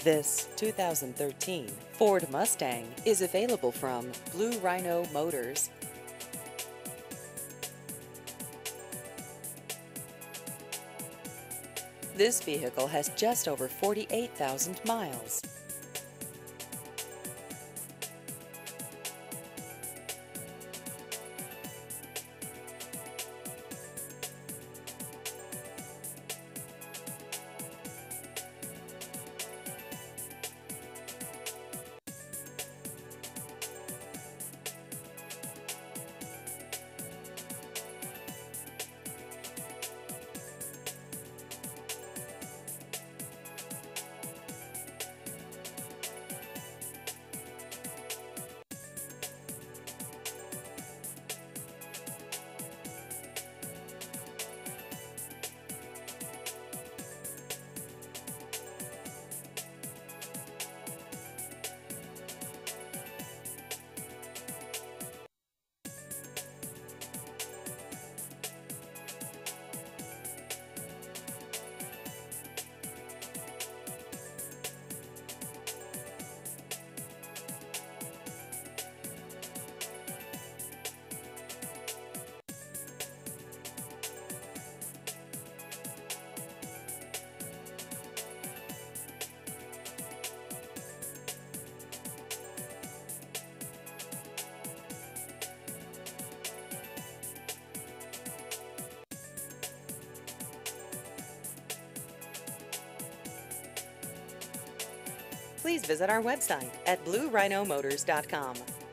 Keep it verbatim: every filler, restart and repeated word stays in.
This two thousand thirteen Ford Mustang is available from Blue Rhino Motors. This vehicle has just over forty-eight thousand miles. Please visit our website at blue rhino motors dot com.